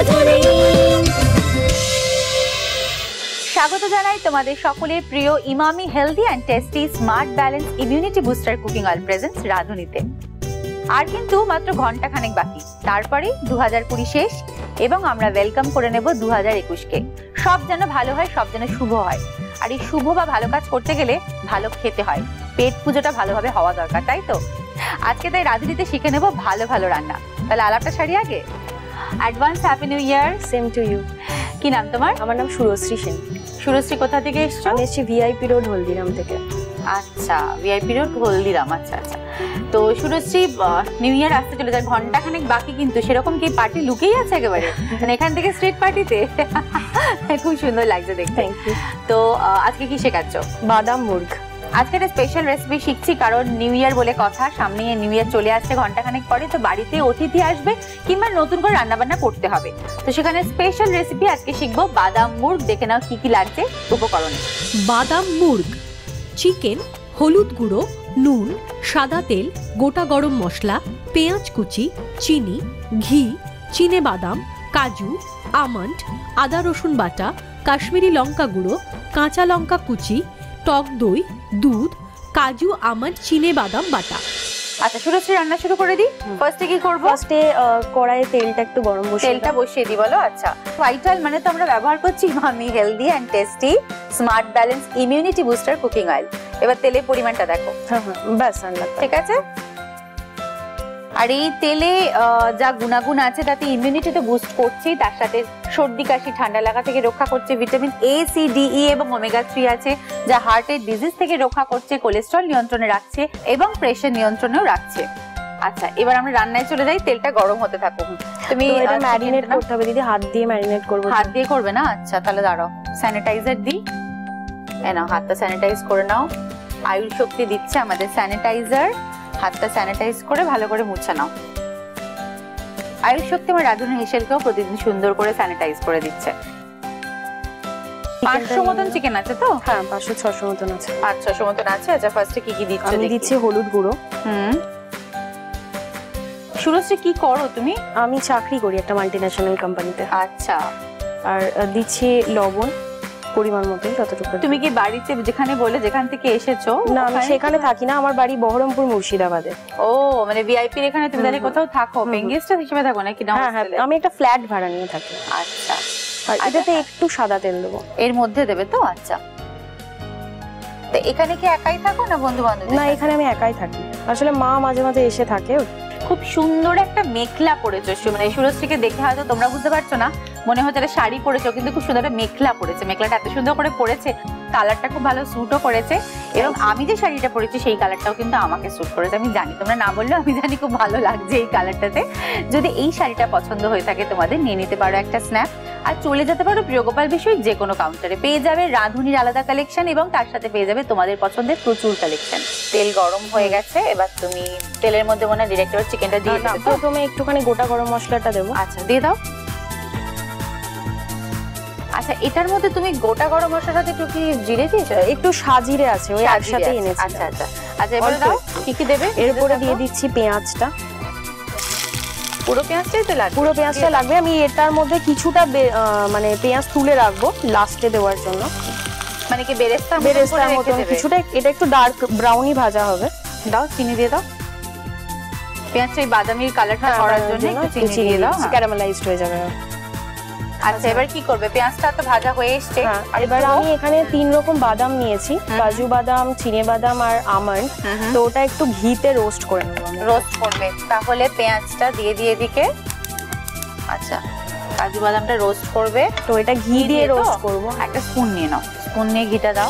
রাধুনী। স্বাগত জানাই তোমাদের সকলের প্রিয় Emami healthy and tasty smart balance immunity booster cooking oil presents রাধুনীতে। আর কিন্তু মাত্র ঘন্টা খানেক বাকি, তারপরে 2020 শেষ এবং আমরা ওয়েলকাম করে নেব 2021কে। সব যেন ভালো হয়, সব যেন শুভ হয়। আর এই শুভ বা ভালো কাজ করতে গেলে ভালো খেতে হয়, পেট পুজোটা ভালোভাবে হওয়া দরকার, তাই তো? আজকে তাই রাধুনীতে শিখে নেব ভালো ভালো রান্না। তাহলে আলাপটা সারি আগে। Advance happy new year. Same to you. কি নাম তোমার? আমার নাম সুরশ্রী সেন। সুরশ্রী কোথা থেকে এসছো? আমি এসেছি ভিআইপি রোড হলদিরাম থেকে। আচ্ছা, ভিআইপি রোড হলদিরাম। আচ্ছা আচ্ছা। তো সুরশ্রী, নিউ ইয়ার আসতে চলে যায়, ঘন্টা খানেক বাকি, কিন্তু সেরকম কি পার্টি লুকেই আছে একেবারে? মানে এখান থেকে স্ট্রিট পার্টিতে খুব সুন্দর লাগছে দেখতে। Thank you. তো আজকে কি শেখাচ্ছ? বাদাম মুর্গ। আজকে একটা স্পেশাল রেসিপি শিখছি, কারণ নিউ ইয়ার বলে কথা, সামনে নিউ ইয়ার চলে আসছে ঘন্টাখানেক পরে। তো বাড়িতে অতিথি আসবে কিংবা নতুন করে রান্না বান্না করতে হবে, তো সেখানে স্পেশাল রেসিপি আজকে শিখবো বাদাম মুর্গ। দেখে নাও কি কি লাগছে উপকরণে। বাদাম মুর্গ, চিকেন, হলুদ গুঁড়ো, নুন, সাদা তেল, গোটা গরম মশলা, পেঁয়াজ কুচি, চিনি, ঘি, চিনে বাদাম, কাজু, আমন্ড, আদা রসুন বাটা, কাশ্মীরি লঙ্কা গুঁড়ো, কাঁচা লঙ্কা কুচি, টক দই, দুধ, কাজু, আমন্ড, চিনে বাদাম বাটা। আচ্ছা সুরশ্রী, রান্না শুরু করে দিই। ফার্স্টে কি করব? ফার্স্টে কড়াইয়ে তেলটা একটু গরম বসিয়ে তেলটা বসিয়ে দিই, বলো। আচ্ছা, ভাইটাল মানে তো আমরা ব্যবহার করছি Emami healthy and tasty smart balance immunity booster cooking oil. এবার তেলের পরিমাণটা দেখো। হ্যাঁ, ব্যাস রান্না ঠিক আছে। আর এই তেলে যা গুণাগুণ আছে তাতে ইমিউনিটি তো বুস্ট করছি, তার সাথে সর্দি কাশি ঠান্ডা লাগা থেকে রক্ষা করছে, vitamin A, C, D, E এবং ওমেগা 3 আছে, যা হার্টের ডিজিজ থেকে রক্ষা করছে, কোলেস্ট্রল নিয়ন্ত্রণে রাখছে এবং প্রেসার নিয়ন্ত্রণেও রাখছে। আচ্ছা, এবার আমরা রান্নায় চলে যাই। তেলটা গরম হতে থাকুক। তুমি এটা ম্যারিনেট করতে হবে দিদি, হাত দিয়ে ম্যারিনেট করব। হাত দিয়ে করবে না? আচ্ছা, তাহলে দাঁড়াও, স্যানিটাইজার দিই। নাও, হাতটা স্যানিটাইজ করে নাও। আয়ুর শক্তি দিচ্ছে আমাদের স্যানিটাইজার। হাতটা স্যানিটাইজ করে ভালো করে মুছে নাও। আয়ুষ শক্তি আমার রাধুনী হেসেলকেও প্রতিদিন সুন্দর করে স্যানিটাইজ করে দিচ্ছে। 500 মতন চিকেন আছে তো? হ্যাঁ, 500-600 মতন আছে। 500-600 মতন আছে। আচ্ছা, ফার্স্টে কি কি দিচ্ছ? আমি দিচ্ছি হলুদ গুঁড়ো। সুরশ্রী, কি করো তুমি? আমি চাকরি করি একটা মাল্টিন্যাশনাল কোম্পানিতে। আচ্ছা। আর দিচ্ছি লবণ পরিমাণ মতো, যতটুকু। তুমি কি বাড়িতে যেখানে বলে যেখান থেকে এসেছো? না, আমি সেখানে থাকি না, আমার বাড়ি বহরমপুর মুর্শিদাবাদে। ও, মানে ভিআইপি এর এখানে তুমি তাহলে কোথাও থাকো, পেইং গেস্ট হিসেবে থাকো নাকি? না, হ্যাঁ, আমি একটা ফ্ল্যাট ভাড়া নিয়ে থাকি। আচ্ছা। আর এটাতে একটু সাদা তেল দেবো। এর মধ্যে দেবে তো? আচ্ছা। তো এখানে কি একাই থাকো না বন্ধু বান্ধব? না, এখানে আমি একাই থাকি। আসলে মা মাঝে মাঝে এসে থাকে। খুব সুন্দর একটা মেখলা পরেছো, মানে সুরশ্রীকে দেখে হয়তো তোমরা বুঝতে পারছো না, মনে হচ্ছে একটা শাড়ি পরেছো, কিন্তু খুব সুন্দর একটা মেখলা পরেছে। মেখলাটা এত সুন্দর করে পরেছে, কালারটা খুব ভালো স্যুটও করেছে, এবং আমি যে শাড়িটা পরেছি সেই কালারটাও কিন্তু আমাকে স্যুট করেছে। আমি জানি, তোমরা না বললেও আমি জানি খুব ভালো লাগছে এই কালারটাতে। যদি এই শাড়িটা পছন্দ হয়ে থাকে তোমাদের, নিয়ে নিতে পারো একটা স্ন্যাপ, আর চলে যেতে পারো প্রিয়গোপাল বিষয় যে কোনো কাউন্টারে। পেয়ে যাবে রাধুনির আলাদা কালেকশন এবং তার সাথে পেয়ে যাবে তোমাদের পছন্দের প্রচুর কালেকশন। তেল গরম হয়ে গেছে, এবার তুমি তেলের মধ্যে মনে ডিরেক্ট চিকেনটা দিয়ে দাও। প্রথমে একটুখানি গোটা গরম মশলাটা দেবো। আচ্ছা, দিয়ে দাও। আচ্ছা, এটার মধ্যে তুমি গোটা গরম মশলাটাতে একটু কি জিরে দিয়েছো? একটু সাজিরে আছে, ওই একসাথে এনেছি। আচ্ছা আচ্ছা আচ্ছা, এবার দাও। কি কি দেবে? এরপরে দিয়ে দিচ্ছি পেঁয়াজটা। পুরো পেঁয়াজটাই তো লাগবে? পুরো পেঁয়াজটা লাগবে। আমি এটার মধ্যে কিছুটা মানে পেঁয়াজ তুলে রাখবো লাস্টে দেওয়ার জন্য। মানে কি বেরেস্তার মতন কিছুটা। এটা একটু ডার্ক ব্রাউনি ভাজা হবে। দাও, চিনি দিয়ে দাও। পেঁয়াজটা এই বাদামি কালারটা করার জন্য একটু চিনি দিয়ে দাও, ক্যারামেলাইজড হয়ে যাবে। আচ্ছা, এবার কি করবে? পেঁয়াজটা তো ভাজা হয়ে এসেছে। এবার আমি এখানে 3 রকম বাদাম নিয়েছি, কাজু বাদাম, চিনে বাদাম আর আমন্ড। তো ওটা একটু ঘিতে রোস্ট করে নেবো। রোস্ট করবে, তাহলে পেঁয়াজটা দিয়ে দিয়ে এদিকে। আচ্ছা, কাজু বাদামটা রোস্ট করবে, তো এটা ঘি দিয়ে রোস্ট করব। একটা স্পুন নিয়ে নাও, স্পুন নিয়ে ঘিটা দাও।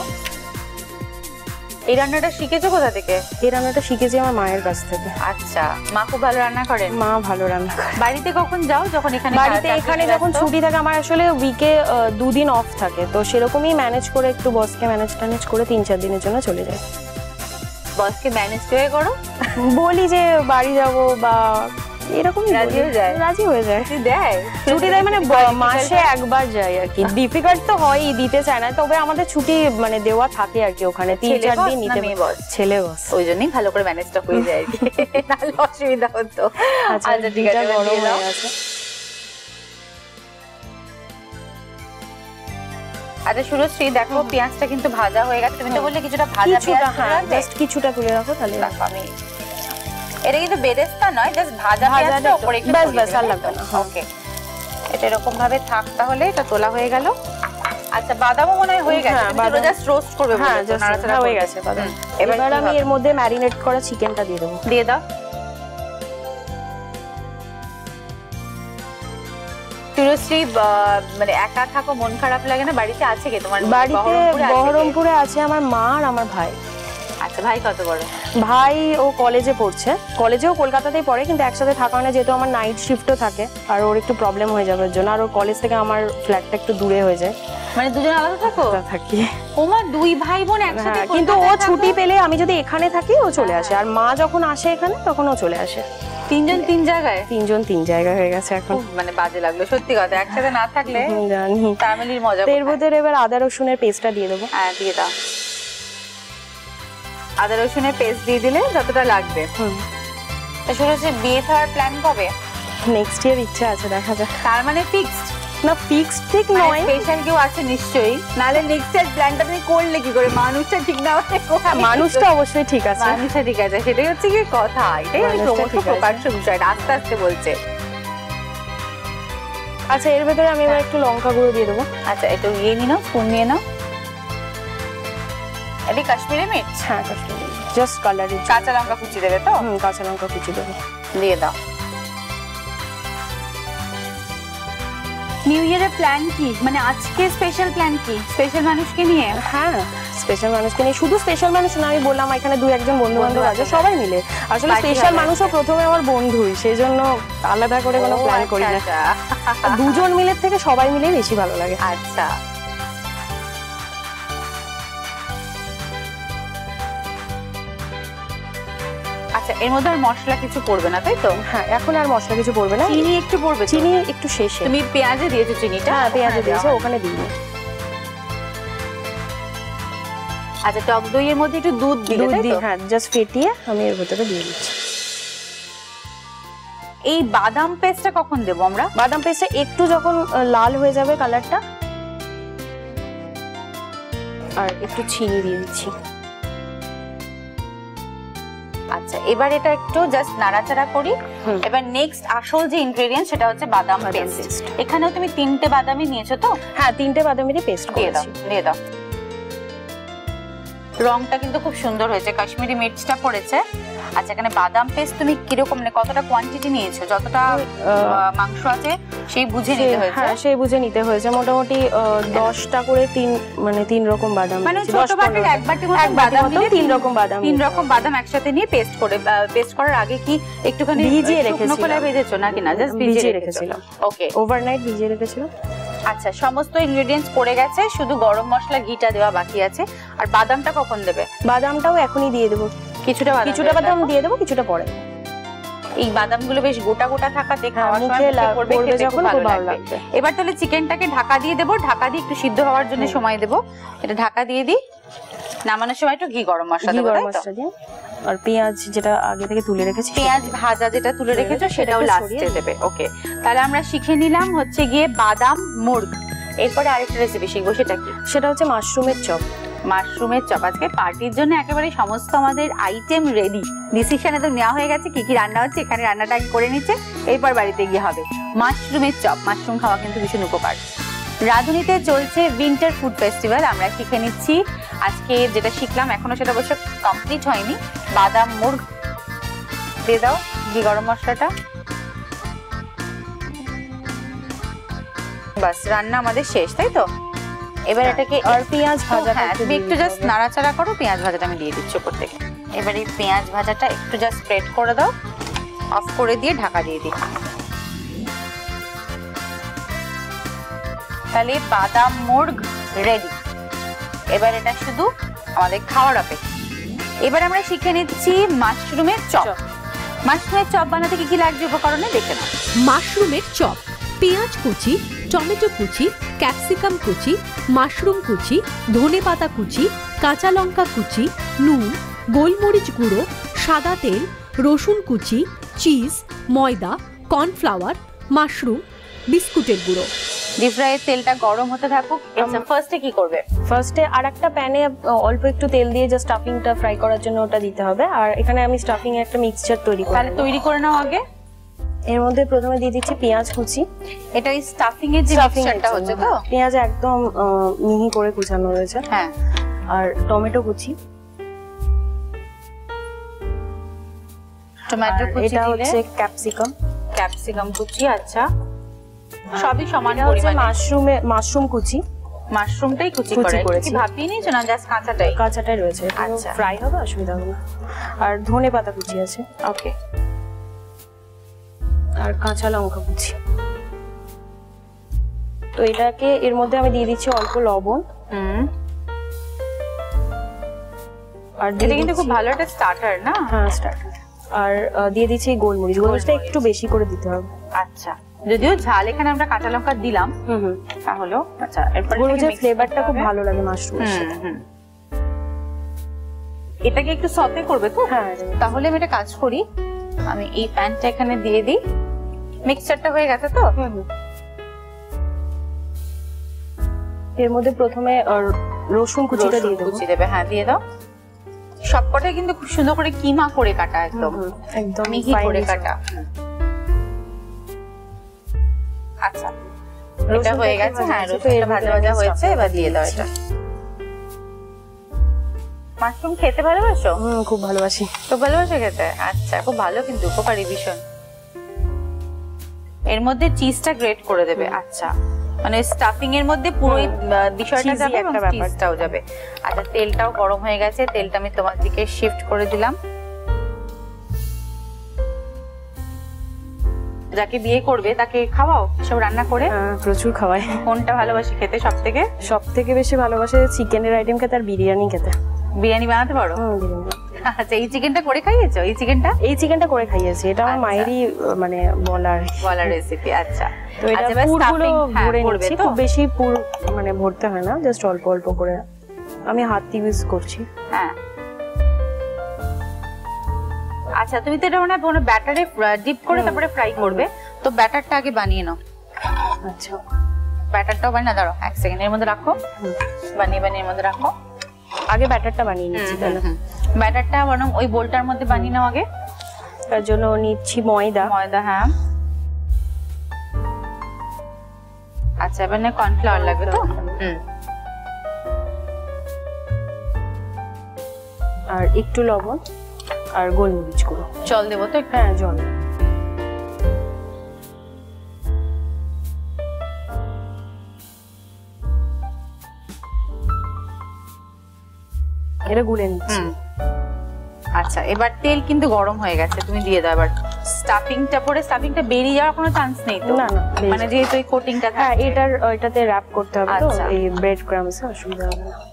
এই রান্নাটা শিখেছো কোথা থেকে? এই রান্নাটা শিখেছি আমার মায়ের কাছ থেকে। আচ্ছা, মা খুব ভালো রান্না করেন? মা ভালো রান্না করে। বাড়িতে কখন যাও? যখন এখানে যখন ছুটি থাকে, আমার আসলে উইকে 2 দিন অফ থাকে, তো সেরকমই ম্যানেজ করে একটু বসকে ম্যানেজ করে 3-4 দিনের জন্য চলে যাই। বসকে ম্যানেজ করে করো? বলি যে বাড়ি যাব বা এরকম, রাজি হয়ে যায়। ছুটি দেয় মানে মাসে একবার যাই আর কি। ডিফিকাল্ট তো হয়ই, দিতে চায় না, তবে আমাদের ছুটি মানে দেওয়া থাকে আর কি ওখানে 3-4 দিন নিতে। ছেলে বস, ওই জন্যই ভালো করে ম্যানেজটা হয়ে যায় আর কি, নাহলে অসুবিধা হতো। আচ্ছা, ঠিক আছে, গরম হয়ে গেছে। এবার কি করবে? পেঁয়াজটা দিয়ে দাও। পেঁয়াজটা দিয়ে দাও। এবার আমি এখানে 3 রকম বাদাম নিয়েছি, কাজু বাদাম, চিনে বাদাম আর আমন্ড। তো ওটা একটু ঘিতে রোস্ট করে নেবো। পেঁয়াজটা দিয়ে দাও। তো এটা ঘি দিয়ে রোস্ট করব। আচ্ছা শুরুশ্রী দেখো পেঁয়াজটা কিন্তু ভাজা হয়ে গেছে, তুমি তো বললে কিছুটা ভাজা পেঁয়াজ তুলে রাখবে। জাস্ট কিছুটা তুলে রাখো তাহলে দেখো আমি এটা কিন্তু বেরেস্তা নয়, জাস্ট ভাজা পেঁয়াজটা উপরে একটু ব্যাস আর লাগবে না। ওকে, এটা এরকম ভাবে থাক, তাহলে এটা তোলা হয়ে গেল। আচ্ছা বাদামও মনে হয় হয়ে গেছে, তুমি জাস্ট রোস্ট করবে। হ্যাঁ জাস্ট হয়ে গেছে বাদাম। এবার আমি এর মধ্যে ম্যারিনেট করা চিকেনটা দিয়ে দেবো। দিয়ে দাও। শুরুশ্রী মানে একা থাকো, মন খারাপ লাগে না? বাড়িতে আছে কে তোমার? বাড়িতে বহরমপুরে আছে আমার মা আর আমার ভাই। আচ্ছা ভাই কত বড়? ভাই ও কলেজে পড়ছে, কলেজেও কলকাতাতেই পড়ে, কিন্তু একসাথে থাকা হয় না যেহেতু আমার নাইট শিফটও থাকে, আর ওর একটু প্রবলেম হয়ে যাবে ওর জন্য। আর ওর কলেজ থেকে আমার ফ্ল্যাটটা একটু দূরে হয়ে যায়। মানে দুজন আলাদা থাকো? থাকি। ওমা, দুই ভাই বোন একসাথে? কিন্তু ও ছুটি পেলে আমি যদি এখানে থাকি ও চলে আসে, আর মা যখন আসে এখানে তখন ও চলে আসে। তিনজন তিন জায়গায়? তিনজন তিন জায়গায় হয়ে গেছে এখন। মানে বাজে লাগলো সত্যি কথা, একসাথে না থাকলে জানি ফ্যামিলির মজা। এর ভিতরে এবার আদা রসুনের পেস্টটা দিয়ে দেবো। হ্যাঁ দিয়ে দাও। আদা রসুনের পেস্ট দিয়ে দিলে যতটা লাগবে। তা শুরুশ্রী বিয়ে থাকার প্ল্যান কবে? নেক্সট ইয়ার ইচ্ছা আছে, দেখা যাক। তার মানে ফিক্সড না, ফিক্সড ঠিক নয়, স্পেশাল কেউ আছে নিশ্চয়ই, নালে নেক্সট ইয়ার প্ল্যানটা তুমি করলে কি করে? মানুষটা ঠিক না হলে মানুষটা অবশ্যই ঠিক আছে, মানুষটা ঠিক আছে, সেটাই হচ্ছে কি কথা। এটাই আমি প্রকাশ্য বিষয়টা আস্তে আস্তে বলছে। আচ্ছা এর ভেতরে আমি এবার একটু লঙ্কা গুঁড়ো দিয়ে দেবো। আচ্ছা একটু নিয়ে নাও, স্পুন নিয়ে নাও। এটা কাশ্মীরি মির্চ? হ্যাঁ কাশ্মীরি, জাস্ট কালারের। কাঁচা লঙ্কা কুচি দেবে তো? কাঁচা লঙ্কা কুচি দেবো, দিয়ে দাও। নিউ ইয়ারের প্ল্যান কি? মানে আজকে স্পেশাল প্ল্যান কি? স্পেশাল মানুষকে নিয়ে? হ্যাঁ স্পেশাল মানুষকে নিয়ে, শুধু স্পেশাল মানুষ না, আমি বললাম এখানে দুই একজন বন্ধু বান্ধব আছে, সবাই মিলে। আসলে স্পেশাল মানুষও প্রথমে আমার বন্ধুই, সেই জন্য আলাদা করে কোনো প্ল্যান করি না। দুজন মিলে থেকে সবাই মিলে বেশি ভালো লাগে। আচ্ছা আচ্ছা, এর মধ্যে আর মশলা কিছু পড়বে না তাই তো? হ্যাঁ এখন আর মশলা কিছু পড়বে না। চিনি একটু পড়বে? চিনি একটু শেষে। তুমি পেঁয়াজে দিয়েছো চিনিটা? হ্যাঁ পেঁয়াজে দিয়েছো, ওখানে দিইনি। আচ্ছা টক দইয়ের মধ্যে একটু দুধ দিলে তাই তো? হ্যাঁ জাস্ট ফেটিয়ে আমি এর ভিতরে দিয়ে দিচ্ছি। এই বাদাম পেস্টটা কখন দেবো আমরা? বাদাম পেস্টটা একটু যখন লাল হয়ে যাবে কালারটা, আর একটু চিনি দিয়ে দিচ্ছি। আচ্ছা এবার এটা একটু জাস্ট নাড়াচাড়া করি। এবার নেক্সট আসল যে ইনগ্রেডিয়েন্ট সেটা হচ্ছে বাদাম পেস্ট। এখানেও তুমি 3টে বাদামই নিয়েছো তো? হ্যাঁ 3টে বাদামেরই পেস্ট দিয়ে দাও, করেছি। দিয়ে দাও। রংটা কিন্তু খুব সুন্দর হয়েছে, কাশ্মীরি মির্চটা পড়েছে। আচ্ছা এখানে বাদাম পেস্ট তুমি কিরকম, মানে কতটা কোয়ান্টিটি নিয়েছো? যতটা মাংস আছে সেই বুঝে নিতে হয়েছে? হ্যাঁ সেই বুঝে নিতে হয়েছে। মোটামুটি 10টা করে মানে 3 রকম বাদাম, মানে ছোট বাটির এক বাটি মতো বাদাম নিয়ে 3 রকম বাদাম, 3 রকম বাদাম একসাথে নিয়ে পেস্ট করে, পেস্ট করার আগে কি একটুখানি ভিজিয়ে রেখেছিলাম? কোলে ভেজেছো নাকি? না জাস্ট ভিজিয়ে রেখেছিলাম। ওকে, ওভারনাইট ভিজিয়ে রেখেছিলাম। আচ্ছা সমস্ত ইনগ্রেডিয়েন্টস পড়ে গেছে, শুধু গরম মশলা ঘিটা দেওয়া বাকি আছে। আর বাদামটা কখন দেবে? বাদামটাও এখনই দিয়ে দেবো, কিছুটা বাদাম দিয়ে দেবো, কিছুটা পরে। এই বাদামগুলো বেশ গোটা গোটা থাকাতে খাওয়ার সময় পড়বে, খেতে খুব ভালো লাগবে। এবার তাহলে চিকেনটাকে ঢাকা দিয়ে দেবো, ঢাকা দিয়ে একটু সিদ্ধ হওয়ার জন্য সময় দেবো। এটা ঢাকা দিয়ে দিই, নামানোর সময় একটু ঘি গরম মশলা দেবো তাই তো? আর পেঁয়াজ যেটা আগে থেকে তুলে রেখেছি, পেঁয়াজ ভাজা যেটা তুলে রেখেছো সেটাও লাস্টে দেবে। ওকে, তাহলে আমরা শিখে নিলাম হচ্ছে গিয়ে বাদাম মুর্গ। এরপরে আরেকটা রেসিপি শিখবো, সেটা কি? সেটা হচ্ছে মাশরুমের চপ। মাশরুমের চপ। আজকে পার্টির জন্য একেবারে সমস্ত আমাদের আইটেম রেডি, ডিসিশন একদম নেওয়া হয়ে গেছে কি কি রান্না হচ্ছে। এখানে রান্নাটা আগে করে নিচ্ছে, এরপর বাড়িতে গিয়ে হবে মাশরুমের চপ। মাশরুম খাওয়া কিন্তু ভীষণ উপকার। রাঁধুনিতে চলছে উইন্টার ফুড ফেস্টিভ্যাল, আমরা শিখে নিচ্ছি আজকে যেটা শিখলাম, এখনো সেটা অবশ্য কমপ্লিট হয়নি। বাদাম মুর্গ দিয়ে দাও, ঘি গরম মশলাটা, বাস রান্না আমাদের শেষ তাই তো? এবার এটাকে আর পেঁয়াজ ভাজাটা একটু জাস্ট নাড়াচাড়া করো। পেঁয়াজ ভাজাটা আমি দিয়ে দিচ্ছি উপর থেকে। এবার এই পেঁয়াজ ভাজাটা একটু জাস্ট স্প্রেড করে দাও, অফ করে দিয়ে ঢাকা দিয়ে দিই। তাহলে বাদাম মুর্গ রেডি। এবার এটা শুধু আমাদের খাওয়ার অপেক্ষা। এবার আমরা শিখে নিচ্ছি মাশরুমের চপ। মাশরুমের চপ বানাতে কি কি লাগবে উপকরণে দেখে নাও। মাশরুমের চপ: পেঁয়াজ কুচি, টমেটো কুচি, ক্যাপসিকাম কুচি, মাশরুম কুচি, ধনেপাতা কুচি, কাঁচা লঙ্কা কুচি, নুন, গোলমরিচ গুঁড়ো, সাদা তেল, রসুন কুচি, চিজ, ময়দা, কর্নফ্লাওয়ার, মাশরুম, বিস্কুটের গুঁড়ো। ডিপ ফ্রাইয়ের তেলটা গরম হতে থাকুক। আচ্ছা ফার্স্টে কি করবে? ফার্স্টে আর একটা প্যানে অল্প একটু তেল দিয়ে যে স্টাফিংটা ফ্রাই করার জন্য ওটা দিতে হবে। আর এখানে আমি স্টাফিং এর একটা মিক্সচার তৈরি করব। তাহলে তৈরি করে নাও আগে। এর মধ্যে প্রথমে দিয়ে দিচ্ছি পেঁয়াজ কুচি। এটা এই স্টাফিং এর যে মিক্সচারটা হচ্ছে তো? পেঁয়াজ একদম মিহি করে কুচানো রয়েছে। হ্যাঁ। আর টমেটো কুচি। টমেটো কুচি এটা দিলে হচ্ছে ক্যাপসিকাম। ক্যাপসিকাম কুচি। আচ্ছা সবই সমান এটা হচ্ছে পরিমাণে। মাশরুম কুচি। মাশরুমটাই কুচি করে কি ভাপিয়ে নিয়েছো না জাস্ট কাঁচাটাই? কাঁচাটাই রয়েছে। আচ্ছা ফ্রাই হবে, অসুবিধা হবে না। আর ধনে পাতা কুচি আছে। ওকে। আর কাঁচা লঙ্কা কুচি। তো এটাকে এর মধ্যে আমি দিয়ে দিচ্ছি অল্প লবণ। আর এটা কিন্তু খুব ভালো একটা স্টার্টার না? হ্যাঁ স্টার্টার। আর দিয়ে দিচ্ছি গোলমরিচ। গোলমরিচটা একটু বেশি করে দিতে হবে। আচ্ছা যদিও ঝাল এখানে আমরা কাঁচা লঙ্কা দিলাম তাহলে আচ্ছা এরপর গোলমরিচের ফ্লেভারটা খুব ভালো লাগে মাশরুমের সাথে। এটাকে একটু সতে করবে তো? হ্যাঁ। তাহলে আমি একটা কাজ করি, আমি এই প্যানটা এখানে দিয়ে দিই। মিক্সচারটা হয়ে গেছে তো? এর মধ্যে প্রথমে রসুন কুচিটা দিয়ে দেবো। কুচি দেবে, হ্যাঁ দিয়ে দাও। সবকটাই কিন্তু খুব সুন্দর করে কিমা করে কাটা, একদম একদম মিহি করে কাটা। আচ্ছা এটা হয়ে গেছে। হ্যাঁ রসুনটা ভাজা ভাজা হয়েছে, এবার দিয়ে দাও এটা। মাশরুম খেতে ভালোবাসো? খুব ভালোবাসি। খুব ভালোবাসো খেতে? আচ্ছা খুব ভালো, কিন্তু উপকারী ভীষণ। এর মধ্যে চিজটা গ্রেট করে দেবে। আচ্ছা মানে স্টাফিং এর মধ্যে পুরো বিষয়টা যাবে এবং চিজটাও যাবে। আচ্ছা তেলটাও গরম হয়ে গেছে, তেলটা আমি তোমার দিকে শিফট করে দিলাম। যাকে বিয়ে করবে তাকে খাওয়াও সব রান্না করে? প্রচুর খাওয়াই। কোনটা ভালোবাসি খেতে সব থেকে? সব থেকে বেশি ভালোবাসে চিকেনের আইটেম খেতে আর বিরিয়ানি খেতে। বিরিয়ানি বানাতে পারো? আচ্ছা এই চিকেনটা করে খাইয়েছো? এই চিকেনটা করে খাইয়েছি। এটা আমার মায়েরই মানে বলার রেসিপি। আচ্ছা তো এটা পুরগুলো ভরে নিচ্ছি। খুব বেশি পুর মানে ভরতে হয় না, জাস্ট অল্প অল্প করে। আমি হাত ইউজ করছি। হ্যাঁ আচ্ছা তুমি তো এটা মানে ব্যাটারে ডিপ করে তারপরে ফ্রাই করবে, তো ব্যাটারটা আগে বানিয়ে নাও। আচ্ছা ব্যাটারটাও বানিয়ে দাও, এক সেকেন্ড এর মধ্যে রাখো। বানিয়ে এর মধ্যে রাখো। আগে ব্যাটারটা বানিয়ে নিচ্ছি। তাহলে ব্যাটারটা বরং ওই বোলটার মধ্যে বানিয়ে নাও আগে। তার জন্য নিচ্ছি ময়দা। হ্যাঁ আচ্ছা এবার না কর্নফ্লাওয়ার লাগবে তো? আর একটু লবণ আর গোলমরিচ গুঁড়ো। জল দেবো তো? হ্যাঁ জল। এটা গুলে নিচ্ছি। আচ্ছা এবার তেল কিন্তু গরম হয়ে গেছে, তুমি দিয়ে দাও এবার স্টাফিংটা। পরে স্টাফিংটা বেরিয়ে যাওয়ার কোনো চান্স নেই তো? না না, মানে যেহেতু এই কোটিংটা। হ্যাঁ এটাতে র‍্যাপ করতে হবে তো, এই ব্রেড ক্রাম্বস অসুবিধা হবে না।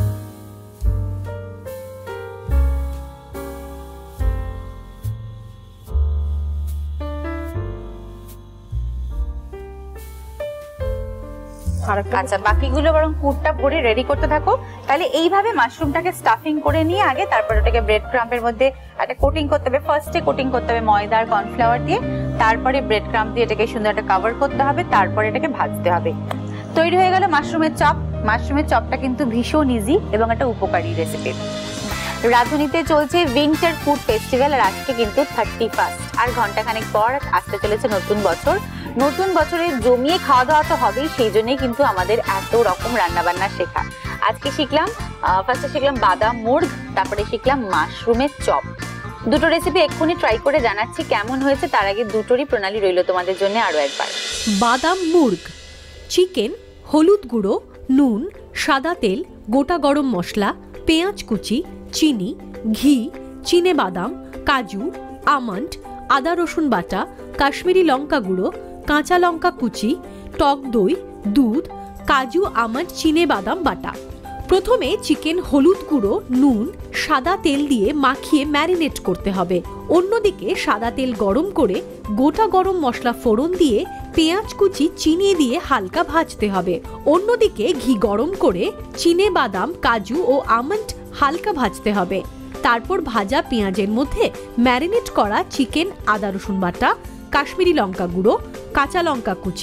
আচ্ছা বাকিগুলো বরং পুরটা ভরে রেডি করতে থাকো। তাহলে এইভাবে মাশরুমটাকে স্টাফিং করে নিয়ে আগে তারপর ওটাকে ব্রেড ক্রাম্পের মধ্যে একটা কোটিং করতে হবে। ফার্স্টে কোটিং করতে হবে ময়দা আর কর্নফ্লাওয়ার দিয়ে, তারপরে ব্রেড ক্রাম্প দিয়ে এটাকে সুন্দর একটা কভার করতে হবে, তারপরে এটাকে ভাজতে হবে। তৈরি হয়ে গেল মাশরুমের চপ। মাশরুমের চপটা কিন্তু ভীষণ ইজি এবং একটা উপকারী রেসিপি। রাধুনীতে চলছে উইন্টার ফুড ফেস্টিভ্যাল, আর আজকে কিন্তু 31 আর ঘন্টাখানেক পর আসতে চলেছে নতুন বছর। নতুন বছরে জমিয়ে খাওয়া দাওয়া তো হবেই, সেই জন্যই কিন্তু আমাদের এত রকম রান্না বান্না শেখা। আজকে শিখলাম ফার্স্টে শিখলাম বাদাম মুর্গ, তারপরে শিখলাম মাশরুমের চপ। দুটো রেসিপি এক্ষুনি ট্রাই করে জানাচ্ছি কেমন হয়েছে। তার আগে দুটোরই প্রণালী রইল তোমাদের জন্য আরো একবার। বাদাম মুর্গ, চিকেন, হলুদ গুঁড়ো, নুন, সাদা তেল, গোটা গরম মশলা, পেঁয়াজ কুচি, চিনি, ঘি, চিনে বাদাম, কাজু, আমন্ড, আদা রসুন বাটা, কাশ্মীরি লঙ্কা গুঁড়ো, কাঁচা লঙ্কা কুচি, টক দই, দুধ, কাজু, আমন্ড, চিনে বাদাম বাটা। প্রথমে চিকেন হলুদ গুঁড়ো, নুন, সাদা তেল দিয়ে মাখিয়ে ম্যারিনেট করতে হবে। অন্যদিকে সাদা তেল গরম করে গোটা গরম মশলা ফোড়ন দিয়ে পেঁয়াজ কুচি, চিনি দিয়ে হালকা ভাজতে হবে। অন্যদিকে ঘি গরম করে চিনে বাদাম, কাজু ও আমন্ড হালকা ভাজতে হবে। তারপর ভাজা পেঁয়াজের মধ্যে ম্যারিনেট করা চিকেন, আদা রসুন বাটা, কাশ্মীরি লঙ্কা গুঁড়ো, কাঁচা লঙ্কা কুচি,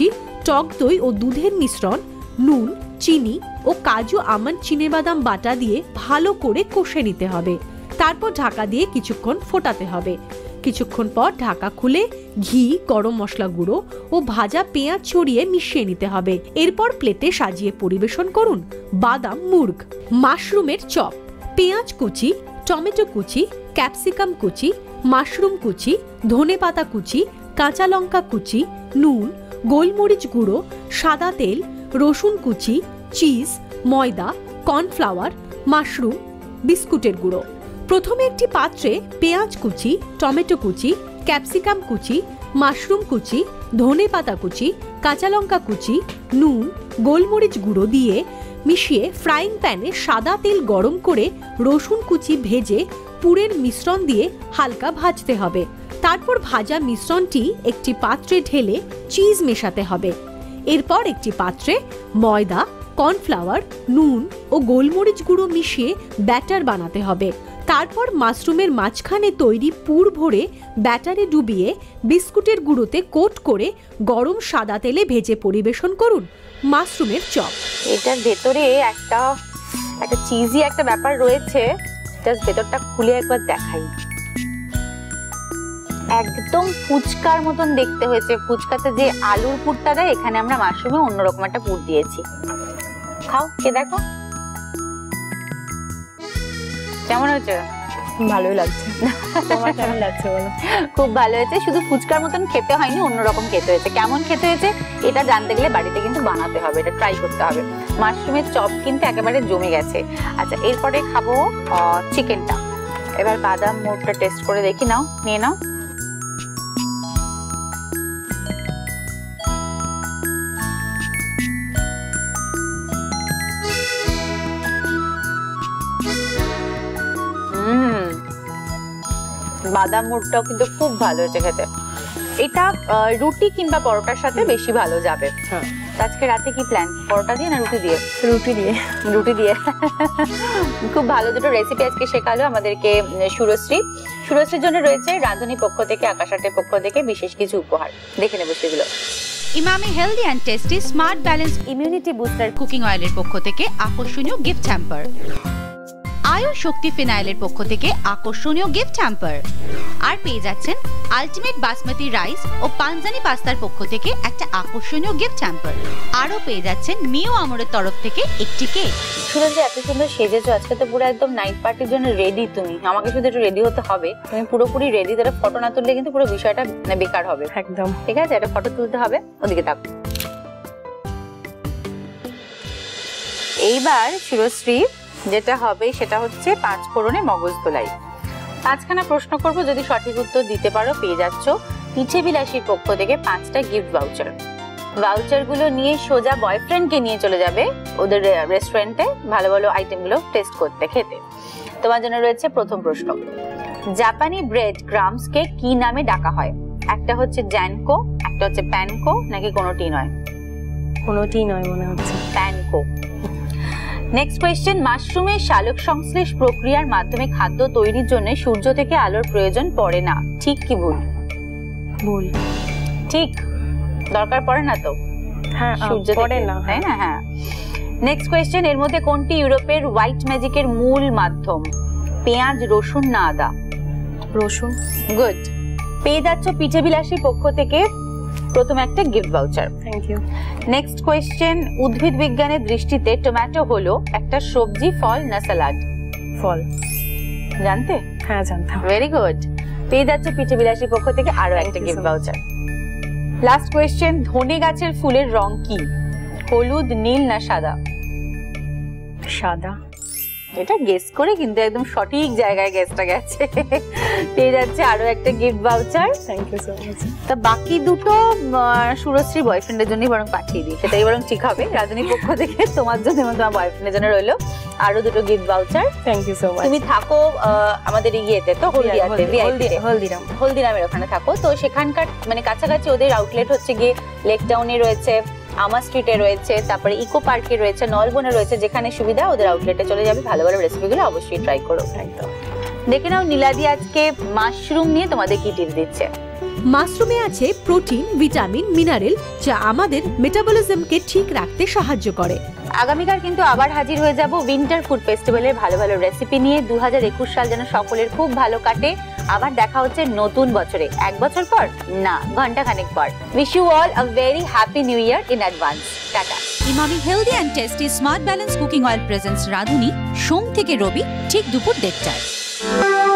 টক দই ও দুধের মিশ্রণ, নুন, চিনি ও কাজু আমন্ড চিনেবাদাম বাটা দিয়ে ভালো করে কষে নিতে হবে। তারপর ঢাকা দিয়ে কিছুক্ষণ ফোটাতে হবে। কিছুক্ষণ পর ঢাকা খুলে ঘি, গরম মশলা গুঁড়ো ও ভাজা পেঁয়াজ ছড়িয়ে মিশিয়ে নিতে হবে। এরপর প্লেটে সাজিয়ে পরিবেশন করুন বাদাম মুর্গ। মাশরুমের চপ। পেঁয়াজ কুচি, টমেটো কুচি, ক্যাপসিকাম কুচি, মাশরুম কুচি, ধনেপাতা কুচি, কাঁচা লঙ্কা কুচি, নুন, গোলমরিচ গুঁড়ো, সাদা তেল, রসুন কুচি, চিজ, ময়দা, কর্নফ্লাওয়ার, মাশরুম, বিস্কুটের গুঁড়ো। প্রথমে একটি পাত্রে পেঁয়াজ কুচি, টমেটো কুচি, ক্যাপসিকাম কুচি, মাশরুম কুচি, ধনেপাতা কুচি, কাঁচা লঙ্কা কুচি, নুন, গোলমরিচ গুঁড়ো দিয়ে মিশিয়ে ফ্রাইং প্যানে সাদা তেল গরম করে রসুন কুচি ভেজে পুরের মিশ্রণ দিয়ে হালকা ভাজতে হবে। তারপর ভাজা মিশ্রণটি একটি পাত্রে ঢেলে চিজ মেশাতে হবে। এরপর একটি পাত্রে ময়দা, কর্নফ্লাওয়ার, নুন ও গোলমরিচ গুঁড়ো মিশিয়ে ব্যাটার বানাতে হবে। তারপর মাশরুমের মাঝখানে তৈরি পুর ভরে ব্যাটারে ডুবিয়ে বিস্কুটের গুঁড়োতে কোট করে গরম সাদা তেলে ভেজে পরিবেশন করুন মাশরুমের চপ। এটার ভেতরে একটা চিজি একটা ব্যাপার রয়েছে, জাস্ট ভেতরটা খুলে একবার দেখাই। একদম ফুচকার মতন দেখতে হয়েছে। ফুচকাতে যে আলুর পুরটা দেয়, এখানে আমরা মাশরুমে অন্যরকম একটা পুর দিয়েছি। খাও, কে দেখো কেমন হয়েছে? ভালোই লাগছে। তোমার কেমন লাগছে বলো? খুব ভালো হয়েছে। শুধু ফুচকার মতন খেতে হয়নি, অন্যরকম খেতে হয়েছে। কেমন খেতে হয়েছে এটা জানতে গেলে বাড়িতে কিন্তু বানাতে হবে, এটা ট্রাই করতে হবে। মাশরুমের চপ কিন্তু একেবারে জমে গেছে। আচ্ছা, এরপরে খাবো চিকেনটা। এবার বাদাম মুড়টা টেস্ট করে দেখি। নাও, নিয়ে নাও। বাদাম মুড়টাও কিন্তু খুব ভালো হয়েছে খেতে। এটা রুটি কিংবা পরোটার সাথে বেশি ভালো যাবে। আজকে রাতে কি প্ল্যান? পরোটা দিয়ে না রুটি দিয়ে? রুটি দিয়ে। রুটি দিয়ে। খুব ভালো দুটো রেসিপি আজকে শেখালো আমাদেরকে শুরশ্রী। শুরশ্রীর জন্য রয়েছে রাঁধুনি পক্ষ থেকে, আকাশ আর্টের পক্ষ থেকে বিশেষ কিছু উপহার। দেখে নেবো সেগুলো। Emami healthy and tasty smart balance immunity booster cooking অয়েলের পক্ষ থেকে আকর্ষণীয় গিফট হ্যাম্পার। আয়ুর শক্তি ফিনাইলের পক্ষ থেকে আকর্ষণীয় গিফট হ্যাম্পার। আর পেয়ে যাচ্ছেন আলটিমেট বাসমতি রাইস ও পাঞ্জানি পাস্তার পক্ষ থেকে একটা আকর্ষণীয় গিফট হ্যাম্পার। আরও পেয়ে যাচ্ছেন মিও আমরের তরফ থেকে একটি কেক। শুরুতে এত সুন্দর সেজেছো, আজকে তো পুরো একদম নাইট পার্টির জন্য রেডি তুমি। আমাকে শুধু একটু রেডি হতে হবে। তুমি পুরোপুরি রেডি, তাহলে ফটো না তুললে কিন্তু পুরো বিষয়টা বেকার হবে। একদম ঠিক আছে, একটা ফটো তুলতে হবে। ওদিকে থাক। এইবার শুরশ্রী যেটা হবে সেটা হচ্ছে 5 ফোড়নে মগজ ধোলাই। 5খানা প্রশ্ন করব, যদি সঠিক উত্তর দিতে পারো পেয়ে যাচ্ছ পিঠে বিলাসীর পক্ষ থেকে 5টা গিফট ভাউচার। ভাউচার গুলো নিয়ে সোজা বয়ফ্রেন্ডকে নিয়ে চলে যাবে ওদের রেস্টুরেন্টে ভালো ভালো আইটেমগুলো টেস্ট করতে, খেতে। তোমার জন্য রয়েছে প্রথম প্রশ্ন। জাপানি ব্রেড ক্রাম্বসকে কি নামে ডাকা হয়? একটা হচ্ছে জ্যানকো, একটা হচ্ছে প্যানকো, নাকি কোনোটি নয়? কোনোটি নয় মনে হচ্ছে। প্যানকো। Next question. মাশরুমের শালক সংশ্লেষ প্রক্রিয়ার মাধ্যমে খাদ্য তৈরির জন্য সূর্য থেকে আলোর প্রয়োজন পড়ে না, ঠিক কি ভুল? ভুল। ঠিক, দরকার পড়ে না তো। হ্যাঁ, সূর্য পড়ে থেকে, না, তাই না? হ্যাঁ। Next question. এর মধ্যে কোনটি ইউরোপের হোয়াইট ম্যাজিকের মূল মাধ্যম? পেঁয়াজ, রসুন না আদা? রসুন। গুড। পেয়ে যাচ্ছ পিঠে বিলাসীর পক্ষ থেকে প্রথম একটা gift voucher. Thank you. Next question. উদ্ভিদ বিজ্ঞানের দৃষ্টিতে টমেটো হলো একটা সবজি, ফল না স্যালাড? ফল। জানতে? হ্যাঁ, জানতাম। Very good. পেয়ে যাচ্ছে পিঠে বিলাসীর পক্ষ থেকে আরো একটা গিফট ভাউচার। Last question. ধনে গাছের ফুলের রং কি? হলুদ, নীল না সাদা? সাদা। এটা গেস করে কিন্তু একদম সঠিক জায়গায় গেসটা গেছে। পেয়ে যাচ্ছে আরো একটা gift voucher. Thank you so much. তা বাকি দুটো শুরশ্রীর বয়ফ্রেন্ডের জন্যই বরং পাঠিয়ে দিই, সেটাই বরং ঠিক হবে। রাজনীর পক্ষ থেকে তোমার জন্য এবং তোমার বয়ফ্রেন্ডের জন্য রইলো আরো দুটো gift voucher. Thank you so much. তুমি থাকো আমাদের ইয়েতে, তো হলদিয়াতে, হলদিরাম। হলদিরামের ওখানে থাকো। তো সেখানকার মানে কাছাকাছি ওদের আউটলেট হচ্ছে গিয়ে লেক টাউনে রয়েছে, আমার স্ট্রিটে রয়েছে, তারপরে ইকো পার্কে রয়েছে, নলবনে রয়েছে। যেখানে সুবিধা ওদের আউটলেটে চলে যাবে। ভালো ভালো রেসিপিগুলো অবশ্যই ট্রাই করো। একদম। দেখে নাও নীলাদি আজকে মাশরুম নিয়ে তোমাদের কি টিপস দিচ্ছে। মাশরুমে আছে প্রোটিন, ভিটামিন, মিনারেল যা আমাদের মেটাবলিজমকে ঠিক রাখতে সাহায্য করে। আগামীকাল কিন্তু আবার হাজির হয়ে যাব উইন্টার ফুড ফেস্টিভ্যালের ভালো ভালো রেসিপি নিয়ে। 2021 সাল যেন সকলের খুব ভালো কাটে। আবার দেখা হচ্ছে নতুন বছরে, 1 বছর পর না, ঘন্টাখানেক পর। Wish you all a very happy new year in advance. Tata. Emami healthy and tasty smart balance cooking oil presents Radhuni সোম থেকে রবি ঠিক দুপুর 1:30টায়।